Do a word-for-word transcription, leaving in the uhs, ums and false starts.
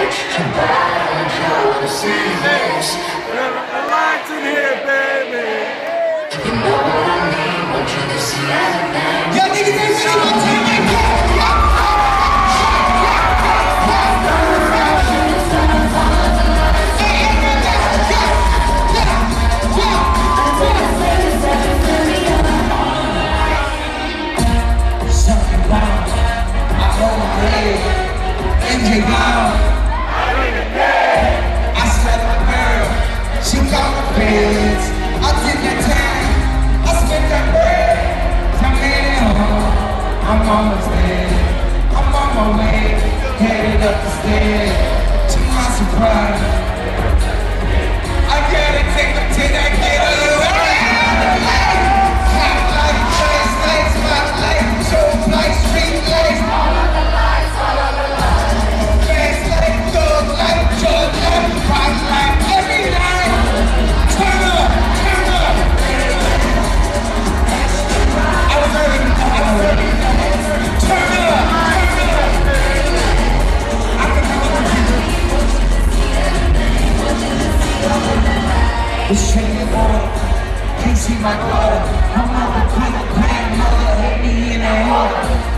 The lights in here, baby. You know what I mean, want you to see everything. Yo, niggas ain't ready for time like that. Something wrong. I hold my head. N J down. I slept with girl. She called the pills. I did that time. I spent that bread. I made it home. I'm almost there. I'm on my way. Headed up the stairs. To my surprise, I gotta take them to that ghetto. Hot like flash lights, my life, show like street lights. All of the lights, all of the lights. Fast like thug like drug like rock like every night. Turn up, turn up. I was early, I was early. Turn up, turn up. I can tell what it's shaking water, can't see my daughter. I'm out the quick grandmother, hit me in the heart.